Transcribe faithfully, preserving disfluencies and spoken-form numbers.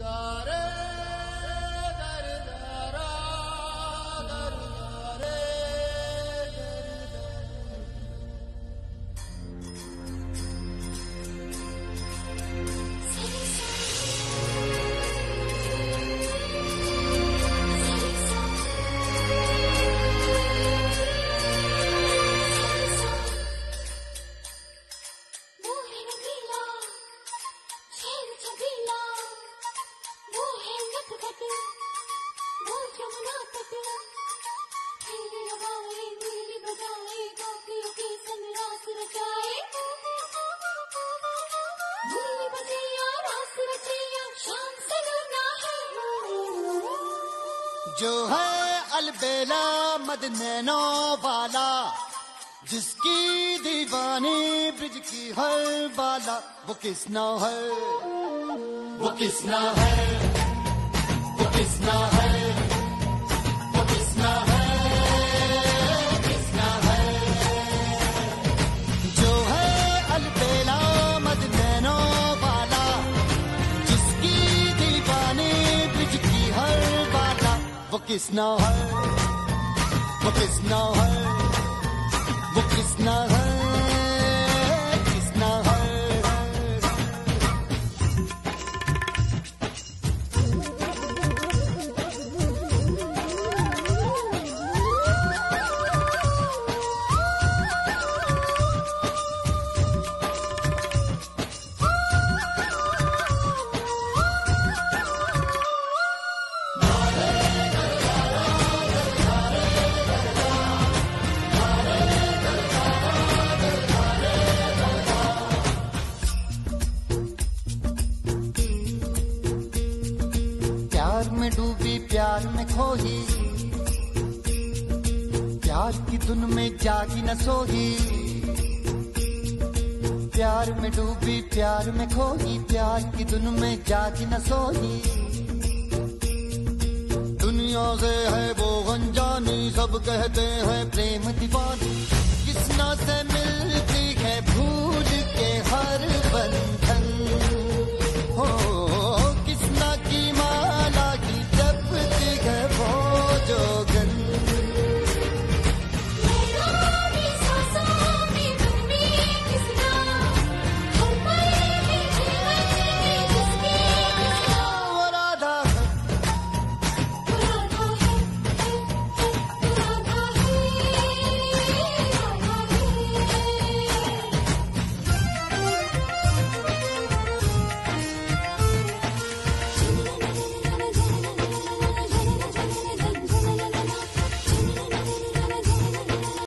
जो है अलबेला मद नैनो वाला, जिसकी दीवानी ब्रिज की हर बाला, वो किसना है, वो किसना है, वो किसना है, वो किसना है, किसना है। जो है अलबेला मद नैनो वाला, जिसकी दीवानी ब्रिज की हर बाला, वो किसना है, वो किसना है, वो किसना है, किसना है। प्यार में डूबी प्यार में खोही, प्यार की धुन में जागी न सोही। प्यार में डूबी प्यार में खोही, प्यार की धुन में जागी न सोही। दुनिया से है वो अनजानी, सब कहते हैं प्रेम दीवानी, किसना से मिलती है भूल